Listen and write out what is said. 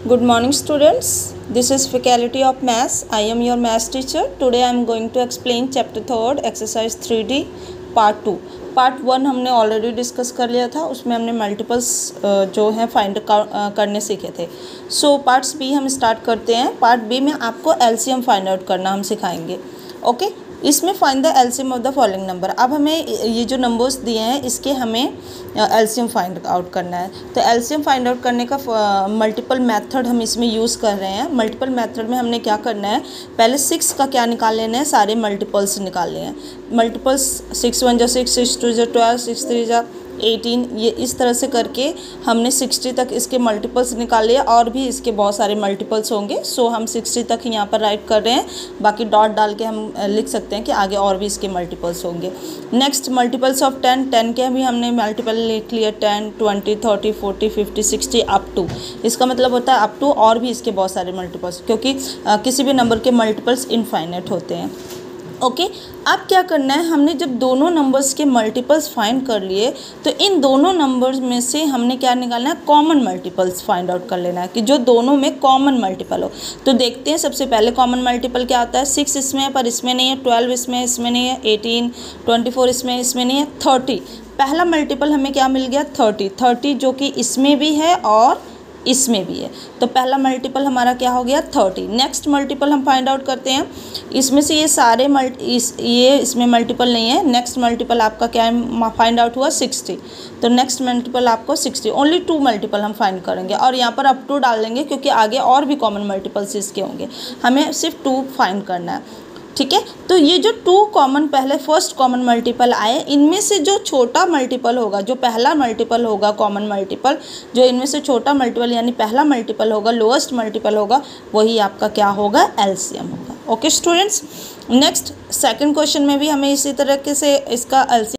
Good morning students, this is faculty of maths. I am your maths teacher. Today I am going to explain chapter 3rd exercise 3D part 2. Part 1 हमने already discuss कर लिया था, उसमें हमने multiples जो हैं find करने सीखे थे. सो पार्ट्स बी हम स्टार्ट करते हैं. पार्ट बी में आपको एलसीएम फाइंड आउट करना हम सिखाएंगे. ओके, इसमें find the LCM of the following number. अब हमें ये जो नंबर्स दिए हैं इसके हमें एलसीएम फाइंड आउट करना है. तो एलसीएम फाइंड आउट करने का मल्टीपल मेथड हम इसमें यूज़ कर रहे हैं. मल्टीपल मेथड में हमने क्या करना है, पहले 6 का क्या निकाल लेना है, सारे मल्टीपल्स निकाल लें. मल्टीपल्स 6 1 जा 6, 6 2 जा 12, 6 3 जा 18, ये इस तरह से करके हमने 60 तक इसके मल्टीपल्स निकाल लिए. और भी इसके बहुत सारे मल्टीपल्स होंगे. सो हम 60 तक यहाँ पर राइट कर रहे हैं, बाकी डॉट डाल के हम लिख सकते हैं कि आगे और भी इसके मल्टीपल्स होंगे. Next multiples of 10. 10 के भी हमने मल्टीपल लिख लिया, 10 20 30 40 50 60 अप टू. इसका मतलब होता है अप टू और भी इसके बहुत सारे मल्टीपल्स, क्योंकि किसी भी नंबर के मल्टीपल्स इनफाइनाइट होते हैं. ओके, अब क्या करना है, हमने जब दोनों नंबर्स के मल्टीपल्स फाइंड कर लिए तो इन दोनों नंबर्स में से हमने क्या निकालना है, कॉमन मल्टीपल्स फाइंड आउट कर लेना है कि जो दोनों में कॉमन मल्टीपल हो. तो देखते हैं सबसे पहले कॉमन मल्टीपल क्या आता है. 6 इसमें है पर इसमें नहीं है, 12 इसमें नहीं है, 18 24 इसमें नहीं है, 30. पहला मल्टीपल हमें क्या मिल गया, 30 जो कि इसमें भी है और इसमें भी है. तो पहला मल्टीपल हमारा क्या हो गया, 30. नेक्स्ट मल्टीपल हम फाइंड आउट करते हैं. इसमें से ये सारे इसमें मल्टीपल नहीं है. नेक्स्ट मल्टीपल आपका क्या है, फाइंड आउट हुआ 60. तो नेक्स्ट मल्टीपल आपको 60. ओनली 2 मल्टीपल हम फाइंड करेंगे और यहाँ पर अप टू डाल देंगे, क्योंकि आगे और भी कॉमन मल्टीपल्स इसके होंगे. हमें सिर्फ 2 फाइंड करना है. ठीक है, तो ये जो 2 कॉमन पहले फर्स्ट कॉमन मल्टीपल आए, इनमें से जो छोटा मल्टीपल होगा, जो पहला मल्टीपल होगा कॉमन मल्टीपल, जो इनमें से छोटा मल्टीपल यानी पहला मल्टीपल होगा, लोएस्ट मल्टीपल होगा, वही आपका क्या होगा, एलसीएम होगा. Okay students, next second question में भी हमें इसी तरीके से इसका एलसीएम